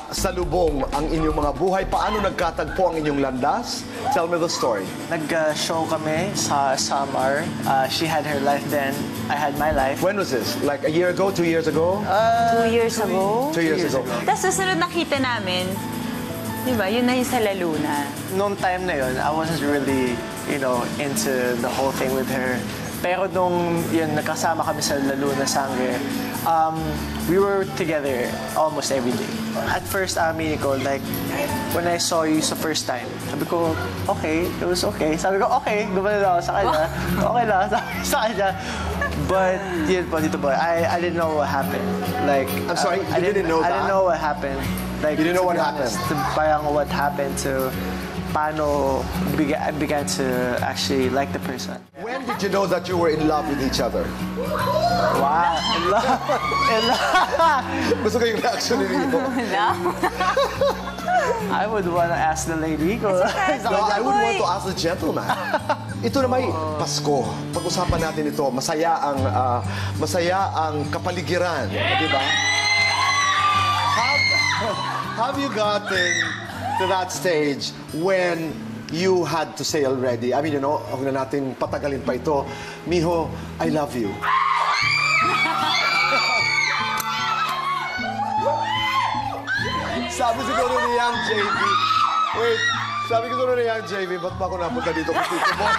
nagkasalubong ang inyong mga buhay? Paano nagkatagpo ang inyong landas? Tell me the story. Nag-show kami sa summer. She had her life then. I had my life. When was this? Like a year ago? 2 years ago? 2 years ago. 2 years ago. Tapos susunod nakita namin, di ba, yun na yung sa La Luna. Noong time na yun, I wasn't really, into the whole thing with her. Pero nung yun, nagkasama kami sa La Luna Sangre, we were together almost every day. At first, aminin ko, like, when I saw you sa first time, sabi ko, okay, it was okay. Sabi ko, okay, gumanon ako sa kanya. Okay lang, sabi sa kanya. But, yun po, Tito Boy, I didn't know what happened. Like, I'm sorry, you didn't know that? I didn't know what happened. Like, You didn't know what happened? Parang what happened to paano I began to actually like the person. When did you know that you were in love with each other? Wow, in love. Gusto ko yung reaction ni Miho. I would want to ask the lady ko. No, I would want to ask the gentleman. Ito na may Pasko. Pag-usapan natin ito, masaya ang kapaligiran, di ba? Have you gotten to that stage when you had to say already, I mean, huwag na natin patagalin pa ito, Miho, I love you. Sabi siguro ni Yang JV, wait, sabi siguro ni Yang JV, ba't ba ako napunta dito kung Tito Boy?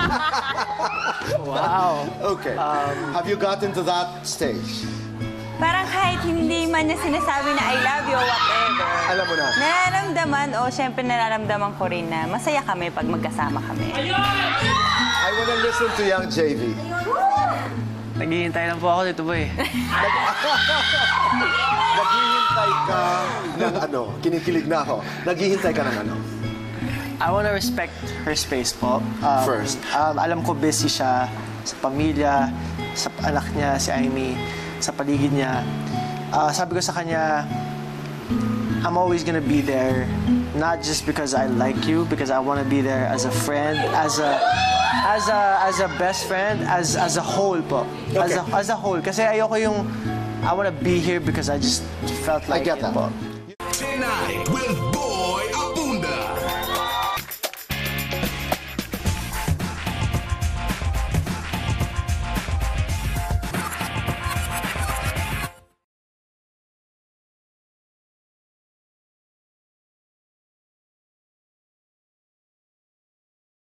Wow. Okay. Have you gotten to that stage? Parang kahit hindi man niya sinasabi na I love you or whatever. Alam mo na. Nararamdaman, syempre nararamdaman ko rin na masaya kami pag magkasama kami. I wanna listen to Yang JV. Naghihintay lang po ako dito, boy. Naghihintay ka ng ano? Kinikilig na ako. Naghihintay ka ng ano? I want to respect her space po. First. Alam ko busy siya sa pamilya, sa anak niya, si Amy, sa paligid niya. Sabi ko sa kanya, I'm always gonna be there, not just because I like you, because I want to be there as a friend, as a best friend, as a whole po. Okay. As a whole. Kasi ayoko yung, I want to be here because I just felt like I get it that. po. Tonight with